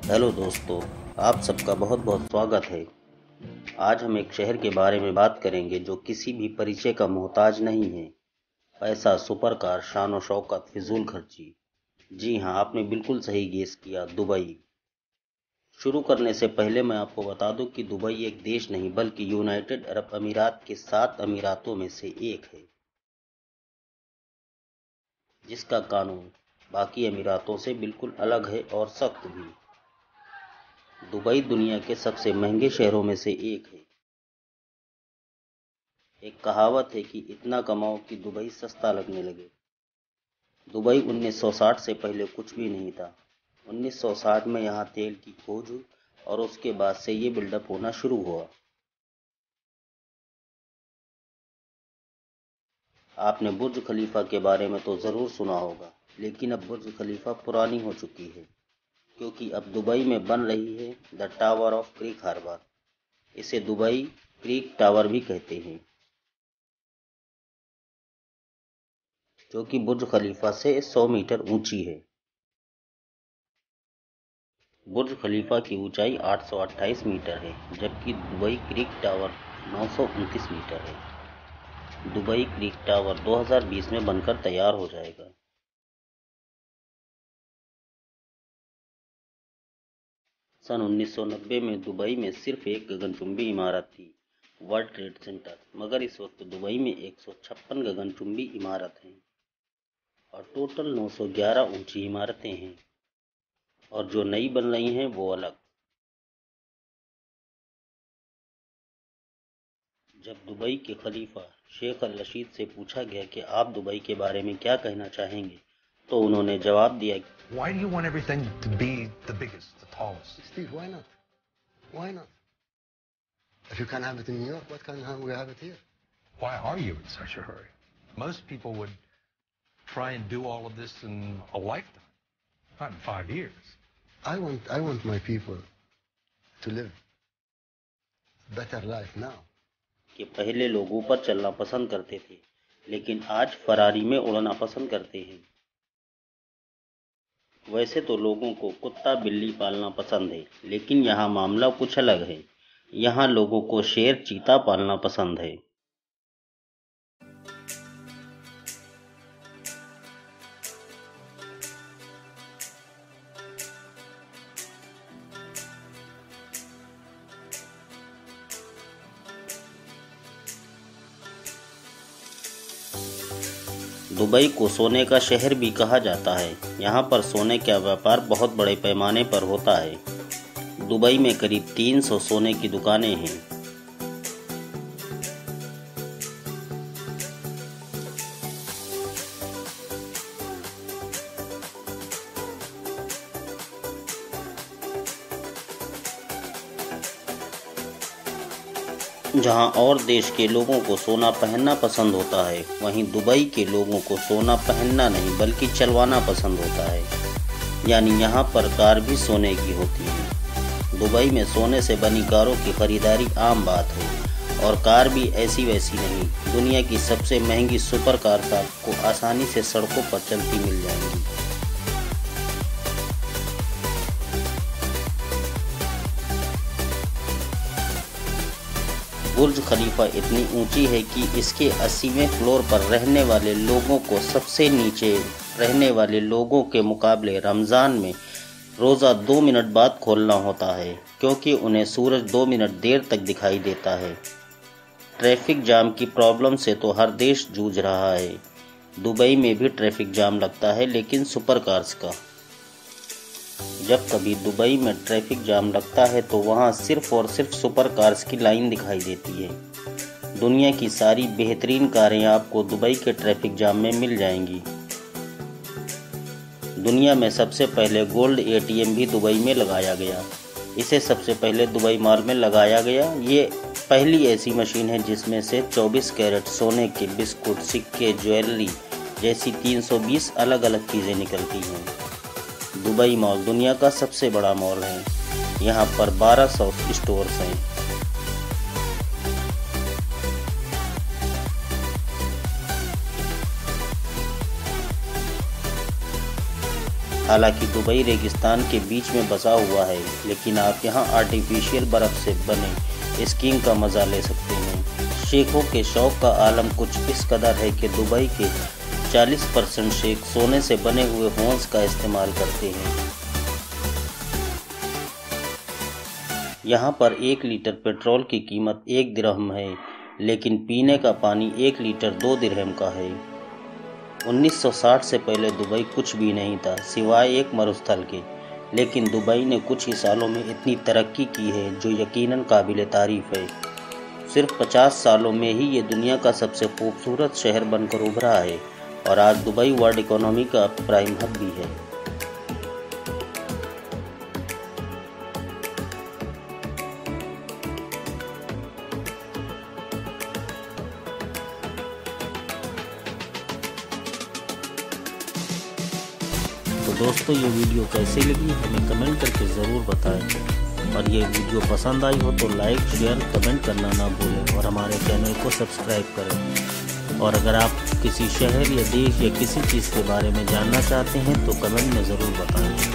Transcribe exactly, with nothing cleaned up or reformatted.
Hello दोस्तों, आप सबका बहुत बहुत स्वागत है। आज हम एक शहर के बारे में बात करेंगे जो किसी भी परिचय का मोहताज नहीं है। पैसा, सुपर कार, शान और शौकत, फिजूल खर्ची। जी हाँ, आपने बिल्कुल सही गेस किया, दुबई। शुरू करने से पहले मैं आपको बता दूं कि दुबई एक देश नहीं बल्कि यूनाइटेड अरब अमीरात के सात अमीरातों में से एक है, जिसका कानून बाकी अमीरातों से बिल्कुल अलग है और सख्त भी। दुबई दुनिया के सबसे महंगे शहरों में से एक है। एक कहावत है कि इतना कमाओ कि दुबई सस्ता लगने लगे। दुबई उन्नीस सौ साठ से पहले कुछ भी नहीं था। उन्नीस सौ साठ में यहाँ तेल की खोज हुई और उसके बाद से ये बिल्डअप होना शुरू हुआ। आपने बुर्ज खलीफा के बारे में तो ज़रूर सुना होगा, लेकिन अब बुर्ज खलीफा पुरानी हो चुकी है, क्योंकि अब दुबई में बन रही है the tower of creek harbour. इसे दुबई क्रीक टावर भी कहते हैं, जो कि बुर्ज खलीफा से सौ मीटर ऊंची है। बुर्ज खलीफा की ऊंचाई आठ सौ अट्ठाईस मीटर है, जबकि दुबई क्रीक टावर नौ सौ उनतीस मीटर है। दुबई क्रीक टावर दो हज़ार बीस में बनकर तैयार हो जाएगा। सन उन्नीस सौ नब्बे में दुबई में सिर्फ एक गगनचुंबी इमारत थी, वर्ल्ड ट्रेड सेंटर, मगर इस वक्त दुबई में एक सौ छप्पन गगनचुंबी इमारत हैं और टोटल नौ सौ ग्यारह ऊंची इमारतें हैं, और जो नई बन रही हैं वो अलग। जब दुबई के खलीफा शेख अल रशीद से पूछा गया कि आप दुबई के बारे में क्या कहना चाहेंगे, तो उन्होंने जवाब दिया, Why do you want everything to be the biggest, the tallest? Steve, why not? Why not? If you can't have it in New York, what can we have it here? Why are you in such a hurry? Most people would try and do all of this in a lifetime, not in five years. I want, I want my people to live a better life now. कि पहले लोग ऊपर चलना पसंद करते थे, लेकिन आज फरारी में उड़ना पसंद करते हैं। वैसे तो लोगों को कुत्ता बिल्ली पालना पसंद है, लेकिन यहाँ मामला कुछ अलग है। यहाँ लोगों को शेर चीता पालना पसंद है। दुबई को सोने का शहर भी कहा जाता है। यहाँ पर सोने का व्यापार बहुत बड़े पैमाने पर होता है। दुबई में करीब तीन सौ सोने की दुकानें हैं। जहां और देश के लोगों को सोना पहनना पसंद होता है, वहीं दुबई के लोगों को सोना पहनना नहीं बल्कि चलवाना पसंद होता है। यानी यहाँ पर कार भी सोने की होती है। दुबई में सोने से बनी कारों की खरीदारी आम बात है, और कार भी ऐसी वैसी नहीं। दुनिया की सबसे महंगी सुपर कार आपको आसानी से सड़कों पर चलती मिल जाएंगी। बुर्ज खलीफा इतनी ऊंची है कि इसके अस्सीवें फ्लोर पर रहने वाले लोगों को सबसे नीचे रहने वाले लोगों के मुकाबले रमज़ान में रोज़ा दो मिनट बाद खोलना होता है, क्योंकि उन्हें सूरज दो मिनट देर तक दिखाई देता है। ट्रैफिक जाम की प्रॉब्लम से तो हर देश जूझ रहा है। दुबई में भी ट्रैफिक जाम लगता है, लेकिन सुपर कार्स का। जब कभी दुबई में ट्रैफिक जाम लगता है तो वहाँ सिर्फ और सिर्फ सुपर कार्स की लाइन दिखाई देती है। दुनिया की सारी बेहतरीन कारें आपको दुबई के ट्रैफिक जाम में मिल जाएंगी। दुनिया में सबसे पहले गोल्ड एटीएम भी दुबई में लगाया गया। इसे सबसे पहले दुबई मॉल में लगाया गया। ये पहली ऐसी मशीन है जिसमें से चौबीस कैरेट सोने के बिस्कुट, सिक्के, ज्वेलरी जैसी तीन सौ बीस अलग अलग चीज़ें निकलती हैं। दुबई मॉल दुनिया का सबसे बड़ा मॉल है। यहाँ पर बारह सौ स्टोर्स हैं। हालांकि दुबई रेगिस्तान के बीच में बसा हुआ है, लेकिन आप यहां आर्टिफिशियल बर्फ से बने स्कीइंग का मज़ा ले सकते हैं। शेखों के शौक का आलम कुछ इस कदर है कि दुबई के चालीस परसेंट शेख सोने से बने हुए होंस का इस्तेमाल करते हैं। यहाँ पर एक लीटर पेट्रोल की कीमत एक दिरहम है, लेकिन पीने का पानी एक लीटर दो दिरहम का है। उन्नीस सौ साठ से पहले दुबई कुछ भी नहीं था सिवाय एक मरुस्थल के, लेकिन दुबई ने कुछ ही सालों में इतनी तरक्की की है जो यकीनन काबिले तारीफ है। सिर्फ पचास सालों में ही ये दुनिया का सबसे खूबसूरत शहर बनकर उभरा है और आज दुबई वर्ल्ड इकोनॉमी का प्राइम हब भी है। तो दोस्तों, ये वीडियो कैसी लगी हमें कमेंट करके ज़रूर बताएं, और ये वीडियो पसंद आई हो तो लाइक शेयर कमेंट करना ना भूलें और हमारे चैनल को सब्सक्राइब करें। और अगर आप किसी शहर या देश या किसी चीज़ के बारे में जानना चाहते हैं तो कमेंट में ज़रूर बताएं।